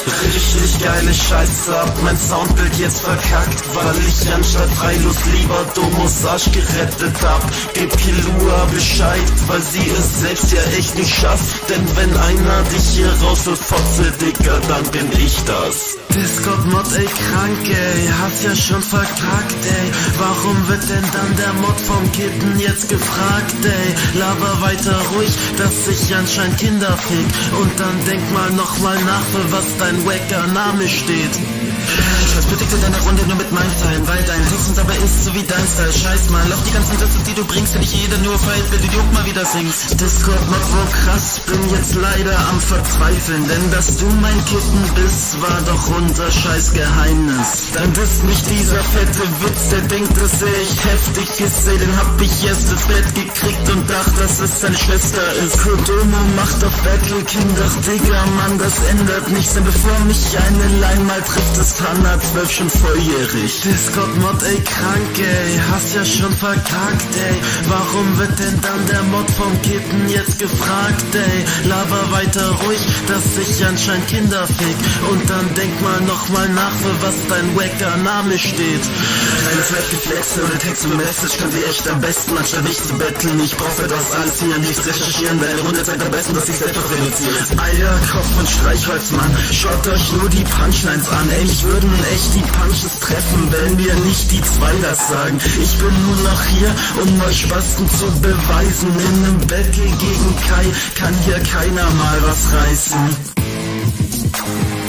Richtig geile Scheiße, hab mein Soundbild jetzt verkackt, weil ich anstatt Freilos lieber Domos Arsch gerettet hab. Gib Kilua Bescheid, weil sie es selbst ja echt nicht schafft. Denn wenn einer dich hier rausholt, Fotze, Digga, dann bin ich das. Discord-Mod, ey, krank, ey, hast ja schon verkackt, ey. Warum wird denn dann der Mod vom Kitten jetzt gefragt, ey? Laber weiter ruhig, dass ich anscheinend Kinder fick. Und dann denk mal nochmal nach, für was dein wacker Name steht. Ich respektiere deine Runde nur mit meinem Style, weil dein Text und dabei ist so wie dein Style. Scheiß mal auf die ganzen Sätze, die du bringst, denn nicht jeder nur feiert, wenn du die auch mal wieder singst. Discord-Mod, wo krass, bin jetzt leider am Verzweifeln, denn dass du mein Kitten bist, war doch unser scheiß Geheimnis. Dann disst mich dieser fette Witz, der denkt, dass er echt heftig ist, ey, den hab ich erst ins Bett gekriegt und dachte, dass es seine Schwester ist. Kodomo macht auf Battle King, doch Digga, Mann, das ändert nichts, denn bevor mich eine Line mal trifft, ist Hanna 12 schon volljährig. Discord-Mod, ey, krank, ey, hast ja schon verkackt, ey. Warum wird denn dann der Mod vom Kitten jetzt gefragt, ey? Laber weiter ruhig, dass ich anscheinend Kinder fick. Und dann denk mal nochmal nach, für was dein wacker Name steht. Kleines Rap-Geflexe oder Text und Message kann sie echt am besten, anstatt mich zu betteln. Ich brauch für das alles hier nichts recherchieren, deine Runde zeigt am besten, dass ich selbst noch reduziere. Eier, Kopf und Streichholz, Mann, schaut euch nur die Punchlines an, ey, mich würden echt die Punches treffen, wenn wir nicht die zwei das sagen. Ich bin nur noch hier, um euch Spasten zu beweisen. In einem Battle gegen Kai kann hier keiner mal was reißen.